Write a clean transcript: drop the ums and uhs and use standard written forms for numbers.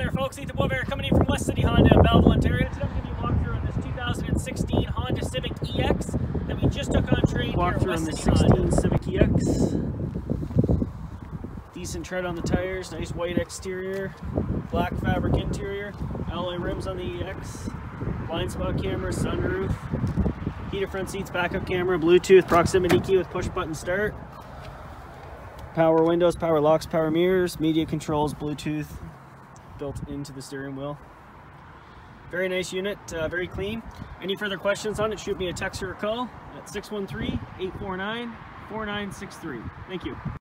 there folks, Ethan Boisvert coming in from West City Honda in Belleville, Ontario. Today I'm going to give you a walkthrough on this 2016 Honda Civic EX that we just took on trade here at West City Honda. Civic EX. Decent tread on the tires, nice white exterior, black fabric interior, alloy rims on the EX, blind spot camera, sunroof, heated front seats, backup camera, Bluetooth, proximity key with push button start, power windows, power locks, power mirrors, media controls, Bluetooth built into the steering wheel. Very nice unit, very clean. Any further questions on it, shoot me a text or a call at 613-849-4963. Thank you.